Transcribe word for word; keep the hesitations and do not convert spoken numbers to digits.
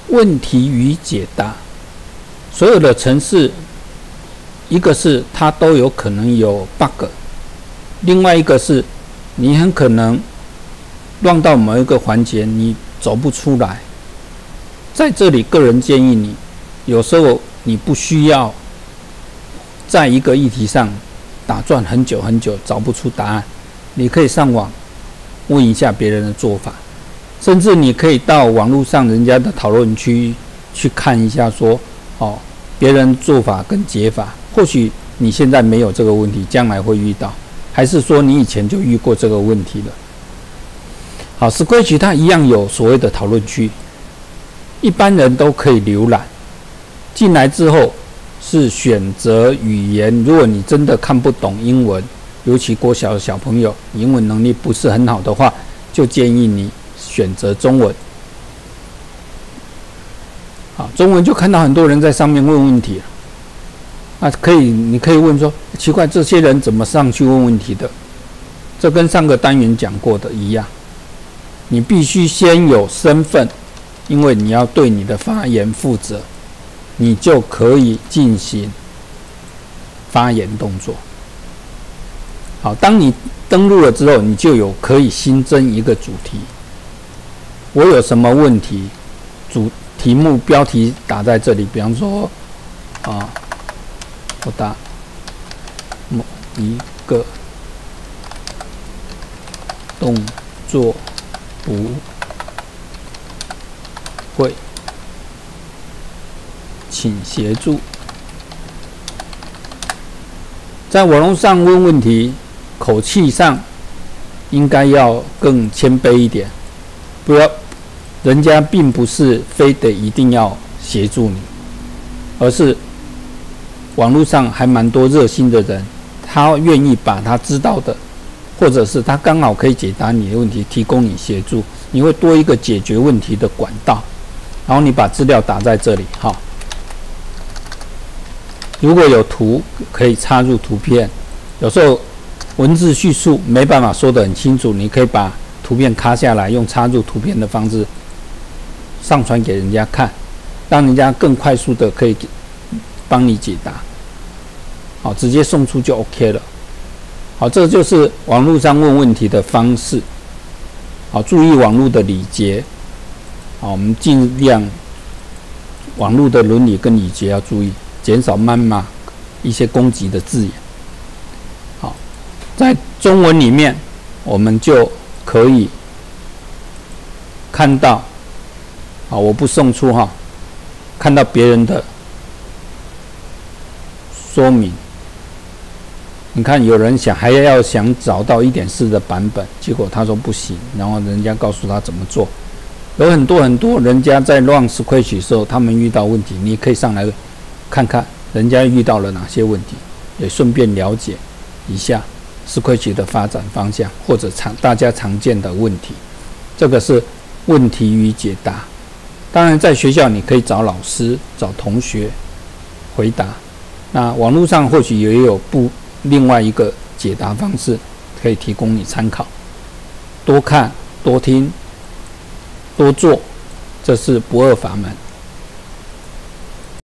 问题与解答。所有的程式，一个是它都有可能有 bug， 另外一个是你很可能乱到某一个环节你走不出来。在这里，个人建议你，有时候你不需要在一个议题上打转很久很久找不出答案，你可以上网问一下别人的做法，甚至你可以到网络上人家的讨论区去看一下说，哦，别人做法跟解法，或许你现在没有这个问题，将来会遇到，还是说你以前就遇过这个问题了。好 ，Scratch 它一样有所谓的讨论区，一般人都可以浏览。进来之后是选择语言，如果你真的看不懂英文，尤其国小的小朋友英文能力不是很好的话，就建议你选择中文。好，中文就看到很多人在上面问问题了。那可以，你可以问说，奇怪，这些人怎么上去问问题的？这跟上个单元讲过的一样，你必须先有身份，因为你要对你的发言负责，你就可以进行发言动作。好，当你登录了之后，你就有可以新增一个主题。我有什么问题？主题目标题打在这里，比方说，啊，我打某一个动作不会，请协助。在网络上问问题，口气上应该要更谦卑一点，不要，人家并不是非得一定要协助你，而是网络上还蛮多热心的人，他愿意把他知道的，或者是他刚好可以解答你的问题，提供你协助，你会多一个解决问题的管道。然后你把资料打在这里，哈。如果有图，可以插入图片。有时候文字叙述没办法说得很清楚，你可以把图片卡下来，用插入图片的方式上传给人家看，让人家更快速的可以帮你解答。好，直接送出就 OK 了。好，这就是网络上问问题的方式。好，注意网络的礼节。好，我们尽量网络的伦理跟礼节要注意，减少谩骂一些攻击的字眼。好，在中文里面，我们就可以看到，好，我不送出哈，看到别人的说明。你看，有人想还要想找到 一点四 的版本，结果他说不行，然后人家告诉他怎么做。有很多很多人家在 run Scratch 的时候，他们遇到问题，你可以上来看看人家遇到了哪些问题，也顺便了解一下 Scratch 的发展方向，或者常大家常见的问题。这个是问题与解答。当然，在学校你可以找老师、找同学回答。那网络上或许也有不另外一个解答方式，可以提供你参考。多看、多听、多做，这是不二法门。